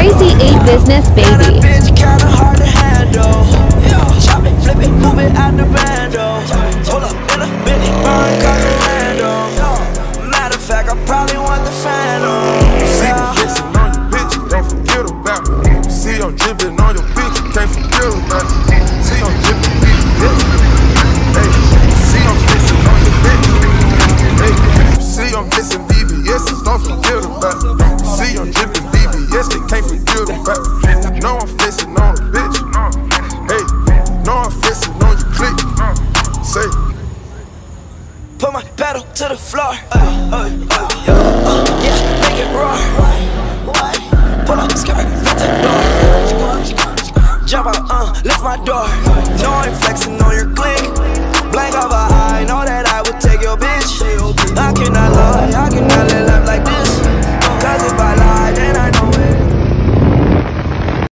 Crazy 8 Business, Now that baby. bitch kinda hard to handle. Chop it, flip it, move it out the bando. Hold up in a minute, foreign cars are random. Matter of fact, I probably want the Phantom. See me flexing on your bitch, don't forget about it. See I'm dripping on your bitch, can't forget about it. See I'm dripping VVS. Hey, see I'm flexing on your bitch. Hey, see I'm flexing VVS, don't forget about it. See I'm dripping VVS, they can't forget about it. No, I'm flexing on a bitch. Hey, no, I'm flexing on your click. Say. Put my pedal to the floor. Yeah, make it roar.